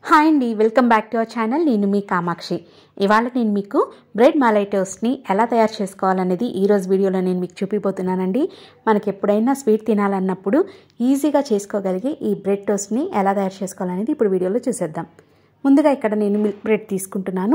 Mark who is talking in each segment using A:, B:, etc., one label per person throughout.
A: Hi అండి, welcome back to our channel. నేను మీ కామాక్షి. ఇవాళ నేను మీకు బ్రెడ్ మలై టోస్ట్ని ఎలా తయారు చేసుకోవాలనేది ఈరోజు వీడియోలో నేను మీకు చూపిపోతున్నానండి. మనకి ఎప్పుడైనా స్వీట్ తినాలన్నప్పుడు ఈజీగా చేసుకోగలిగే ఈ బ్రెడ్ టోస్ట్ని ఎలా తయారు చేసుకోవాలనేది ఇప్పుడు వీడియోలో చూసేద్దాం. ముందుగా ఇక్కడ నేను మిల్క్ బ్రెడ్ తీసుకుంటున్నాను.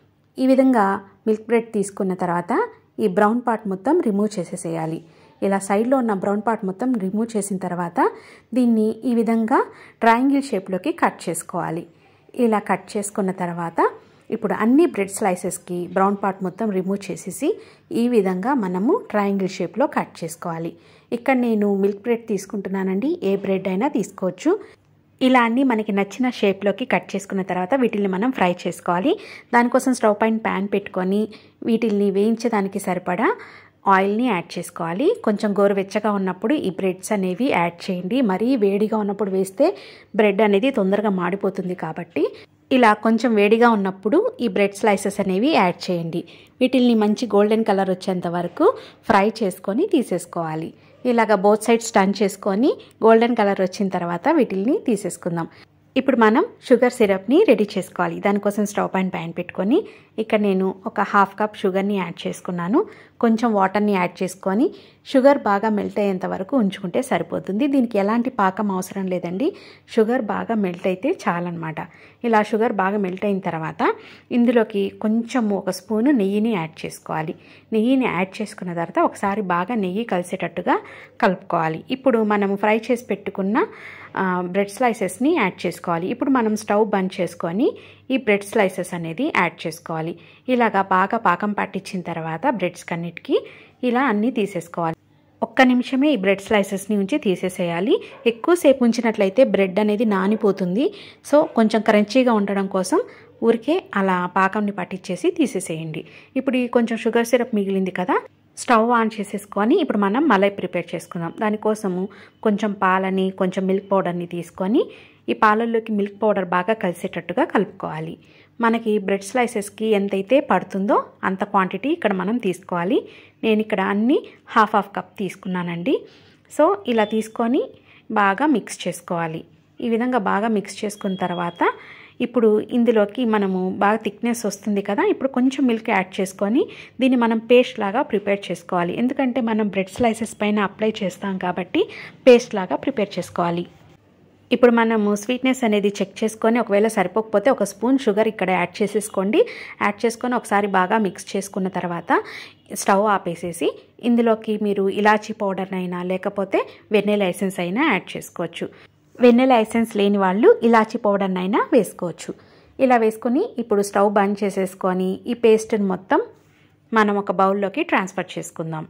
A: ఈ విధంగా మిల్క్ బ్రెడ్ తీసుకున్న తర్వాత ఈ బ్రౌన్ పార్ట్ మొత్తం రిమూవ్ చేసేసేయాలి. ఇలా సైడ్లో ఉన్న బ్రౌన్ పార్ట్ మొత్తం రిమూవ్ చేసిన తర్వాత దీన్ని ఈ విధంగా ట్రయాంగిల్ షేప్లోకి కట్ చేసుకోవాలి. ఇలా కట్ చేసుకున్న తర్వాత ఇప్పుడు అన్ని బ్రెడ్ స్లైసెస్కి బ్రౌన్ పార్ట్ మొత్తం రిమూవ్ చేసేసి ఈ విధంగా మనము ట్రయాంగిల్ షేప్లో కట్ చేసుకోవాలి. ఇక్కడ నేను మిల్క్ బ్రెడ్ తీసుకుంటున్నానండి, ఏ బ్రెడ్ అయినా తీసుకోవచ్చు. ఇలా అన్నీ మనకి నచ్చిన షేప్లోకి కట్ చేసుకున్న తర్వాత వీటిని మనం ఫ్రై చేసుకోవాలి. దానికోసం స్టవ్ పైన ప్యాన్ పెట్టుకొని వీటిని వేయించడానికి సరిపడా ఆయిల్ని యాడ్ చేసుకోవాలి. కొంచెం గోరువెచ్చగా ఉన్నప్పుడు ఈ బ్రెడ్స్ అనేవి యాడ్ చేయండి. మరీ వేడిగా ఉన్నప్పుడు వేస్తే బ్రెడ్ అనేది తొందరగా మాడిపోతుంది కాబట్టి ఇలా కొంచెం వేడిగా ఉన్నప్పుడు ఈ బ్రెడ్ స్లైసెస్ అనేవి యాడ్ చేయండి. వీటిల్ని మంచి గోల్డెన్ కలర్ వచ్చేంత వరకు ఫ్రై చేసుకొని తీసేసుకోవాలి. ఇలాగ బోత్ సైడ్స్ టర్న్ చేసుకొని గోల్డెన్ కలర్ వచ్చిన తర్వాత వీటిల్ని తీసేసుకుందాం. ఇప్పుడు మనం షుగర్ సిరప్ని రెడీ చేసుకోవాలి. దానికోసం స్టవ్ పైన ప్యాన్ పెట్టుకొని ఇక్కడ నేను ఒక హాఫ్ కప్ షుగర్ని యాడ్ చేసుకున్నాను. కొంచెం వాటర్ని యాడ్ చేసుకొని షుగర్ బాగా మెల్ట్ అయ్యేంత వరకు ఉంచుకుంటే సరిపోతుంది. దీనికి ఎలాంటి పాకం అవసరం లేదండి, షుగర్ బాగా మెల్ట్ అయితే చాలన్నమాట. ఇలా షుగర్ బాగా మెల్ట్ అయిన తర్వాత ఇందులోకి కొంచెం ఒక స్పూను నెయ్యిని యాడ్ చేసుకోవాలి. నెయ్యిని యాడ్ చేసుకున్న తర్వాత ఒకసారి బాగా నెయ్యి కలిసేటట్టుగా కలుపుకోవాలి. ఇప్పుడు మనము ఫ్రై చేసి పెట్టుకున్న బ్రెడ్ స్లైసెస్ని యాడ్ చేసుకోవాలి. ఇప్పుడు మనం స్టవ్ బంద్ చేసుకొని ఈ బ్రెడ్ స్లైసెస్ అనేది యాడ్ చేసుకోవాలి. ఇలాగా బాగా పాకం పట్టించిన తర్వాత బ్రెడ్స్ కన్నిటికి ఇలా అన్నీ తీసేసుకోవాలి. ఒక్క నిమిషమే ఈ బ్రెడ్ స్లైసెస్ని ఉంచి తీసేసేయాలి. ఎక్కువసేపు ఉంచినట్లయితే బ్రెడ్ అనేది నానిపోతుంది. సో కొంచెం క్రంచీగా ఉండడం కోసం ఊరికే అలా పాకంని పట్టించేసి తీసేసేయండి. ఇప్పుడు ఈ కొంచెం షుగర్ సిరప్ మిగిలింది కదా, స్టవ్ ఆన్ చేసేసుకొని ఇప్పుడు మనం మలై ప్రిపేర్ చేసుకుందాం. దానికోసము కొంచెం పాలని కొంచెం మిల్క్ పౌడర్ని తీసుకొని ఈ పాలల్లోకి మిల్క్ పౌడర్ బాగా కలిసేటట్టుగా కలుపుకోవాలి. మనకి బ్రెడ్ స్లైసెస్కి ఎంతైతే పడుతుందో అంత క్వాంటిటీ ఇక్కడ మనం తీసుకోవాలి. నేను ఇక్కడ అన్నీ హాఫ్ కప్ తీసుకున్నానండి. సో ఇలా తీసుకొని బాగా మిక్స్ చేసుకోవాలి. ఈ విధంగా బాగా మిక్స్ చేసుకున్న తర్వాత ఇప్పుడు ఇందులోకి మనము బాగా థిక్నెస్ వస్తుంది కదా, ఇప్పుడు కొంచెం మిల్క్ యాడ్ చేసుకొని దీన్ని మనం పేస్ట్ లాగా ప్రిపేర్ చేసుకోవాలి. ఎందుకంటే మనం బ్రెడ్ స్లైసెస్ పైన అప్లై చేస్తాం కాబట్టి పేస్ట్ లాగా ప్రిపేర్ చేసుకోవాలి. ఇప్పుడు మనము స్వీట్నెస్ అనేది చెక్ చేసుకొని ఒకవేళ సరిపోకపోతే ఒక స్పూన్ షుగర్ ఇక్కడ యాడ్ చేసేసుకోండి. యాడ్ చేసుకొని ఒకసారి బాగా మిక్స్ చేసుకున్న తర్వాత స్టవ్ ఆపేసేసి ఇందులోకి మీరు ఇలాచీ పౌడర్ అయినా లేకపోతే వెనిలా ఎసెన్స్ అయినా యాడ్ చేసుకోవచ్చు. వెనిలా ఎసెన్స్ లేని వాళ్ళు ఇలాచీ పౌడర్ని అయినా వేసుకోవచ్చు. ఇలా వేసుకొని ఇప్పుడు స్టవ్ బంద్ చేసేసుకొని ఈ పేస్ట్ని మొత్తం మనం ఒక బౌల్లోకి ట్రాన్స్ఫర్ చేసుకుందాం.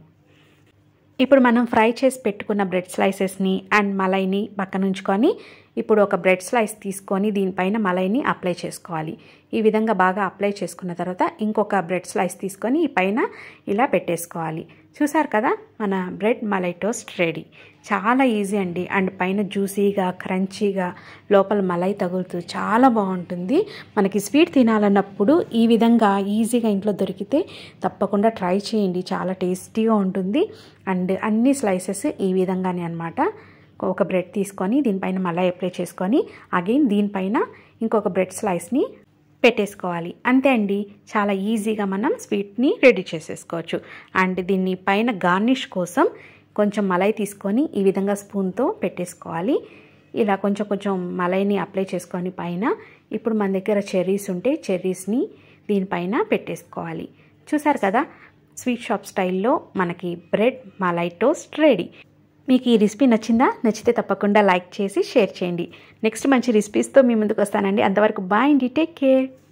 A: ఇప్పుడు మనం ఫ్రై చేసి పెట్టుకున్న బ్రెడ్ స్లైసెస్ని అండ్ మలైని పక్కన ఉంచుకొని ఇప్పుడు ఒక బ్రెడ్ స్లైస్ తీసుకొని దీనిపైన మలైని అప్లై చేసుకోవాలి. ఈ విధంగా బాగా అప్లై చేసుకున్న తర్వాత ఇంకొక బ్రెడ్ స్లైస్ తీసుకొని ఈ పైన ఇలా పెట్టేసుకోవాలి. చూసారు కదా, మన బ్రెడ్ మలై టోస్ట్ రెడీ. చాలా ఈజీ అండి. అండ్ పైన జ్యూసీగా క్రంచీగా లోపల మలై తగులుతూ చాలా బాగుంటుంది. మనకి స్వీట్ తినాలన్నప్పుడు ఈ విధంగా ఈజీగా ఇంట్లో దొరికితే తప్పకుండా ట్రై చేయండి. చాలా టేస్టీగా ఉంటుంది. అండ్ అన్ని స్లైసెస్ ఈ విధంగానే అన్నమాట. ఒక బ్రెడ్ తీసుకొని దీనిపైన మలై అప్లై చేసుకొని అగైన్ దీనిపైన ఇంకొక బ్రెడ్ స్లైస్ని పెట్టేసుకోవాలి. అంతే అండి, చాలా ఈజీగా మనం స్వీట్ని రెడీ చేసేసుకోవచ్చు. అండ్ దీన్ని పైన గార్నిష్ కోసం కొంచెం మలై తీసుకొని ఈ విధంగా స్పూన్తో పెట్టేసుకోవాలి. ఇలా కొంచెం కొంచెం మలైని అప్లై చేసుకొని పైన ఇప్పుడు మన దగ్గర చెర్రీస్ ఉంటే చెర్రీస్ని దీనిపైన పెట్టేసుకోవాలి. చూసారు కదా, స్వీట్ షాప్ స్టైల్లో మనకి బ్రెడ్ మలై టోస్ట్ రెడీ. మీకు ఈ రెసిపీ నచ్చిందా? నచ్చితే తప్పకుండా లైక్ చేసి షేర్ చేయండి. నెక్స్ట్ మంచి రెసిపీస్తో మీ ముందుకు వస్తానండి. అంతవరకు బాయ్ అండి, టేక్ కేర్.